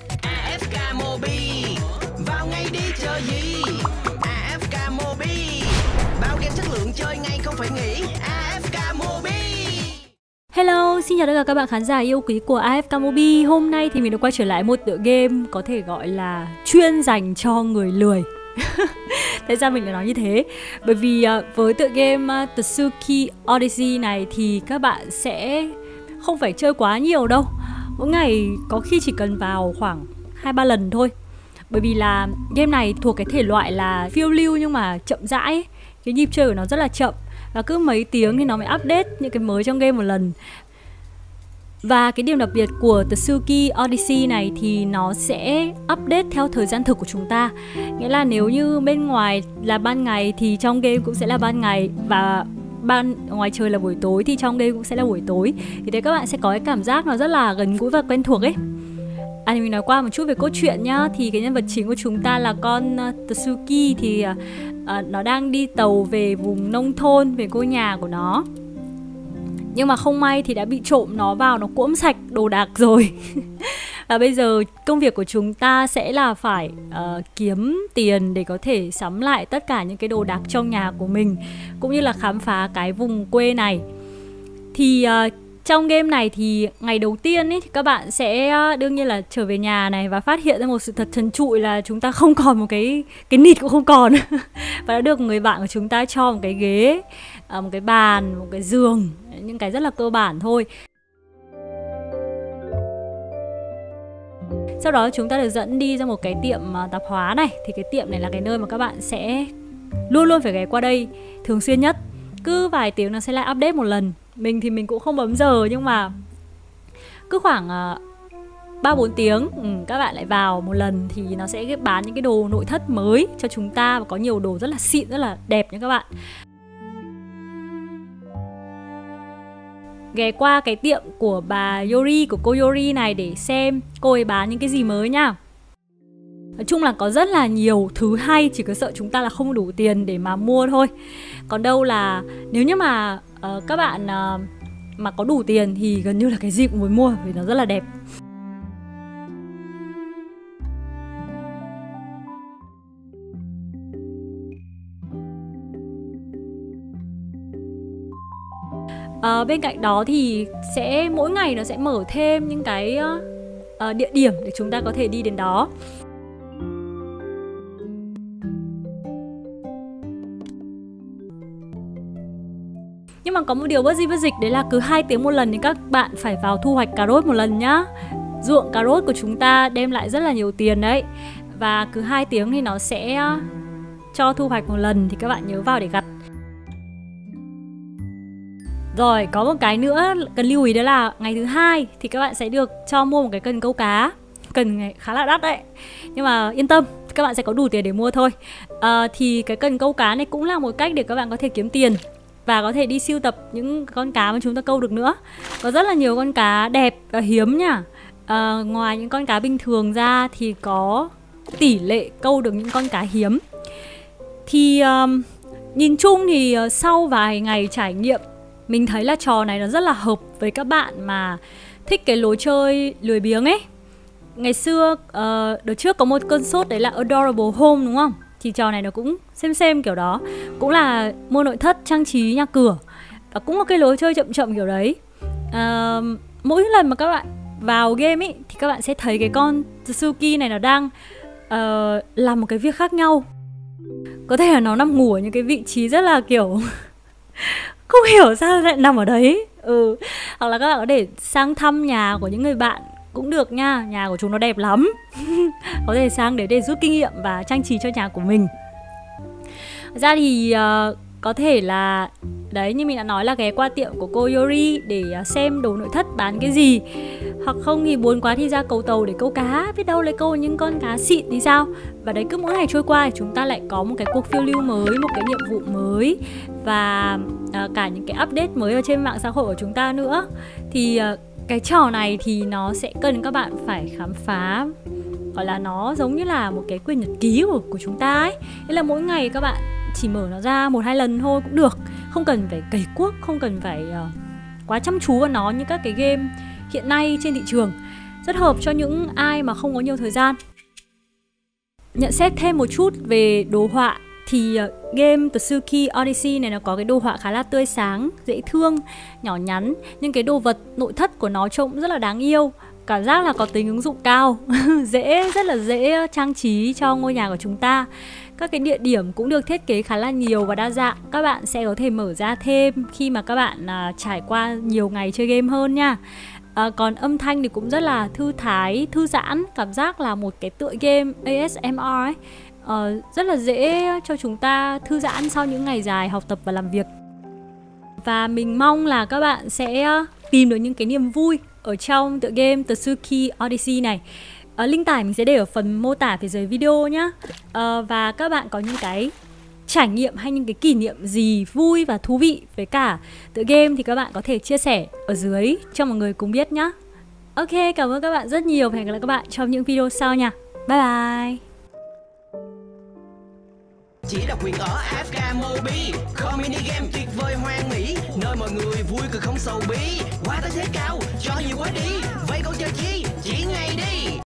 AFK Mobi vào ngay đi chờ gì? AFK Mobi bao game chất lượng chơi ngay không phải nghĩ. AFK Mobi. Hello, xin chào tất cả các bạn khán giả yêu quý của AFK Mobi. Hôm nay thì mình đã quay trở lại một tựa game có thể gọi là chuyên dành cho người lười. Tại sao mình lại nói như thế? Bởi vì với tựa game Tsuki Odyssey này thì các bạn sẽ không phải chơi quá nhiều đâu. Mỗi ngày có khi chỉ cần vào khoảng 2-3 lần thôi. Bởi vì là game này thuộc cái thể loại là phiêu lưu nhưng mà chậm rãi ấy. Cái nhịp chơi của nó rất là chậm. Và cứ mấy tiếng thì nó mới update những cái mới trong game một lần. Và cái điểm đặc biệt của Tsuki Odyssey này thì nó sẽ update theo thời gian thực của chúng ta. Nghĩa là nếu như bên ngoài là ban ngày thì trong game cũng sẽ là ban ngày, và ngoài trời là buổi tối thì trong game cũng sẽ là buổi tối. Thì thế các bạn sẽ có cái cảm giác nó rất là gần gũi và quen thuộc ấy. Thì mình nói qua một chút về cốt truyện nhá. Thì cái nhân vật chính của chúng ta là con Tsuki. Thì nó đang đi tàu về vùng nông thôn, về ngôi nhà của nó. Nhưng mà không may thì đã bị trộm nó vào, nó cuỗm sạch đồ đạc rồi. Và bây giờ công việc của chúng ta sẽ là phải kiếm tiền để có thể sắm lại tất cả những cái đồ đạc trong nhà của mình, cũng như là khám phá cái vùng quê này. Thì trong game này thì ngày đầu tiên ý, thì các bạn sẽ đương nhiên là trở về nhà này và phát hiện ra một sự thật trần trụi là chúng ta không còn một cái nịt cũng không còn. Và đã được người bạn của chúng ta cho một cái ghế, một cái bàn, một cái giường, những cái rất là cơ bản thôi. Sau đó chúng ta được dẫn đi ra một cái tiệm tạp hóa này. Thì cái tiệm này là cái nơi mà các bạn sẽ luôn luôn phải ghé qua đây thường xuyên nhất. Cứ vài tiếng nó sẽ lại update một lần. Mình thì mình cũng không bấm giờ, nhưng mà cứ khoảng 3-4 tiếng các bạn lại vào một lần. Thì nó sẽ bán những cái đồ nội thất mới cho chúng ta. Và có nhiều đồ rất là xịn, rất là đẹp nha các bạn. Ghé qua cái tiệm của bà Yori, của cô Yori này để xem cô ấy bán những cái gì mới nha. Nói chung là có rất là nhiều thứ hay, chỉ có sợ chúng ta là không đủ tiền để mà mua thôi. Còn đâu là nếu như mà các bạn mà có đủ tiền thì gần như là cái gì cũng muốn mua, vì nó rất là đẹp. Bên cạnh đó thì mỗi ngày nó sẽ mở thêm những cái địa điểm để chúng ta có thể đi đến đó. Nhưng mà có một điều bất di bất dịch, đấy là cứ 2 tiếng một lần thì các bạn phải vào thu hoạch cà rốt một lần nhá. Ruộng cà rốt của chúng ta đem lại rất là nhiều tiền đấy. Và cứ 2 tiếng thì nó sẽ cho thu hoạch một lần, thì các bạn nhớ vào để gặt. Rồi, có một cái nữa cần lưu ý, đó là ngày thứ 2 thì các bạn sẽ được cho mua một cái cần câu cá. Cần này khá là đắt đấy, nhưng mà yên tâm, các bạn sẽ có đủ tiền để mua thôi. Thì cái cần câu cá này cũng là một cách để các bạn có thể kiếm tiền và có thể đi sưu tập những con cá mà chúng ta câu được nữa. Có rất là nhiều con cá đẹp và hiếm nha. Ngoài những con cá bình thường ra thì có tỷ lệ câu được những con cá hiếm. Thì nhìn chung thì sau vài ngày trải nghiệm, mình thấy là trò này nó rất là hợp với các bạn mà thích cái lối chơi lười biếng ấy. Ngày xưa, đợt trước có một cơn sốt đấy là Adorable Home đúng không? Thì trò này nó cũng xem kiểu đó. Cũng là mua nội thất, trang trí nhà cửa. Và cũng là cái lối chơi chậm chậm kiểu đấy. Mỗi lần mà các bạn vào game ấy thì các bạn sẽ thấy cái con Tsuki này nó đang làm một cái việc khác nhau. Có thể là nó nằm ngủ ở những cái vị trí rất là kiểu không hiểu sao lại nằm ở đấy. Hoặc là các bạn có thể sang thăm nhà của những người bạn cũng được nha. Nhà của chúng nó đẹp lắm. Có thể sang để rút kinh nghiệm và trang trí cho nhà của mình. Ra thì có thể là đấy, như mình đã nói là ghé qua tiệm của cô Yori để xem đồ nội thất bán cái gì. Hoặc không thì buồn quá thì ra cầu tàu để câu cá, biết đâu lại câu những con cá xịn thì sao. Và đấy, cứ mỗi ngày trôi qua thì chúng ta lại có một cái cuộc phiêu lưu mới, một cái nhiệm vụ mới, và cả những cái update mới ở trên mạng xã hội của chúng ta nữa. Thì cái trò này thì nó sẽ cần các bạn phải khám phá. Gọi là nó giống như là một cái quyển nhật ký của chúng ta ấy. Thế là mỗi ngày các bạn chỉ mở nó ra 1-2 lần thôi cũng được. Không cần phải cày cuốc, không cần phải quá chăm chú vào nó như các cái game hiện nay trên thị trường. rất hợp cho những ai mà không có nhiều thời gian. Nhận xét thêm một chút về đồ họa thì game Tsuki Odyssey này nó có cái đồ họa khá là tươi sáng, dễ thương, nhỏ nhắn, nhưng cái đồ vật nội thất của nó trông rất là đáng yêu. Cảm giác là có tính ứng dụng cao, rất là dễ trang trí cho ngôi nhà của chúng ta. Các cái địa điểm cũng được thiết kế khá là nhiều và đa dạng. Các bạn sẽ có thể mở ra thêm khi mà các bạn trải qua nhiều ngày chơi game hơn nha. Còn âm thanh thì cũng rất là thư thái, thư giãn, cảm giác là một cái tựa game ASMR ấy. Rất là dễ cho chúng ta thư giãn sau những ngày dài học tập và làm việc. Và mình mong là các bạn sẽ tìm được những cái niềm vui ở trong tựa game Tsuki Odyssey này. Link tải mình sẽ để ở phần mô tả phía dưới video nhé. Và các bạn có những cái trải nghiệm hay những cái kỷ niệm gì vui và thú vị với cả tựa game thì các bạn có thể chia sẻ ở dưới cho mọi người cùng biết nhé. Ok, cảm ơn các bạn rất nhiều và hẹn gặp lại các bạn trong những video sau nha. Bye bye. Chỉ độc quyền ở AFK Mobi, có mini game tuyệt vời hoang mỹ, nơi mọi người vui cười không sầu bí, quá tới thế cao cho nhiều quá đi.